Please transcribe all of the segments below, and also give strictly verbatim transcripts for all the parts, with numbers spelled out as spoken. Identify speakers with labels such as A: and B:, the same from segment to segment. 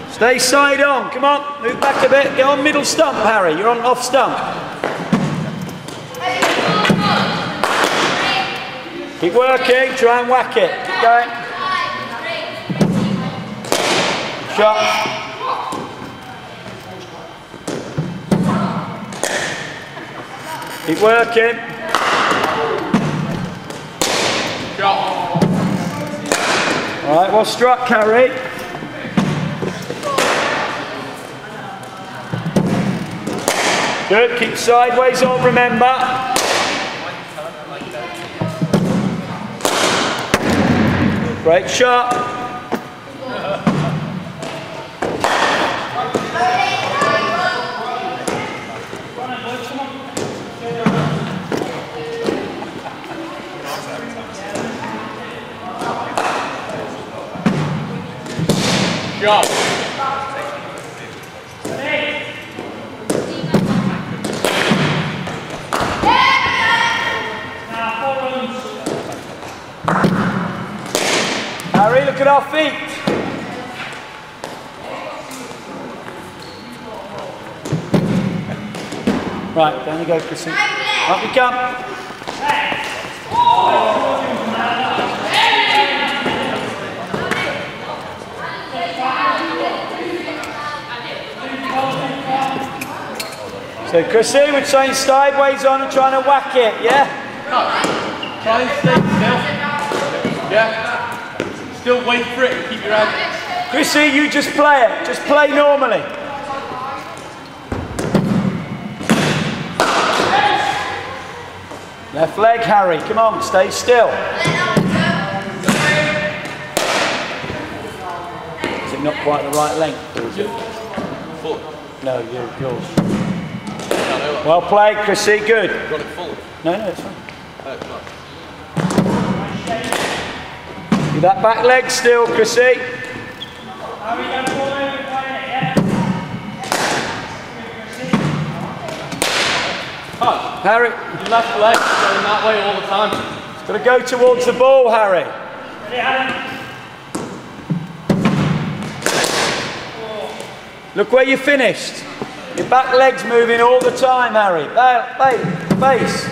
A: Stay side on, come on, move back a bit, get on middle stump, Harry, you're on off stump. Keep working, try and whack it, keep going. Shot. Keep working.
B: Shot.
A: Alright, well struck, Harry. Good, keep sideways on, remember. Great shot.
B: Shot.
A: Harry, look at our feet. Right, down you go, Chrissy. Up you come. So Chrissy, we're trying sideways on and trying to whack it, yeah?
B: Try and stay still. Yeah. Still wait for it and keep your hand.
A: Chrissy, you just play it. Just play normally. Left leg, Harry. Come on, stay still. Is it not quite the right length, or is it?
B: Full.
A: No, you, yours. Well played, Chrissy. Good.
B: Got it full.
A: No, no, it's fine.
B: Oh, it's not.
A: Do that back leg still, Chrissy.
B: Huh.
A: Harry.
B: Your left leg going that way all the time.
A: It's got to go towards the ball, Harry. Look where you finished. Your back leg's moving all the time, Harry. Base. Base.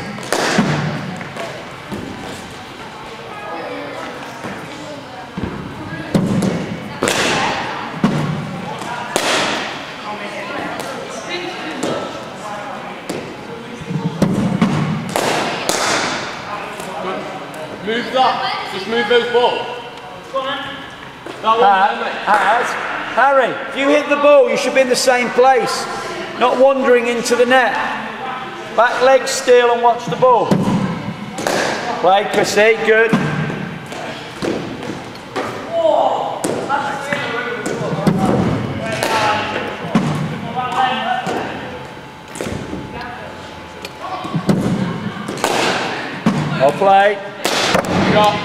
B: Move that. Just move those balls. That one,
A: uh, as, Harry, if you hit the ball, you should be in the same place, not wandering into the net. Back leg still and watch the ball. Play, Chrissy, good. Well played.
B: Shot.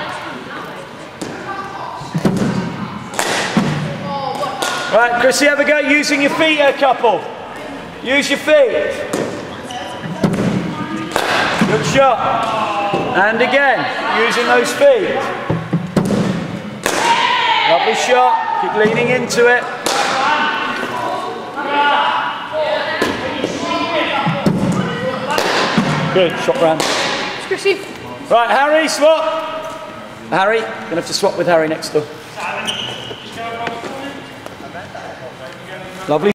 A: Right, Chrissy, have a go using your feet a couple. Use your feet. Good shot. And again, using those feet. Lovely shot. Keep leaning into it. Good, shot round.
C: Chrissy.
A: Right, Harry, swap. Harry, you're going to have to swap with Harry next door. Lovely.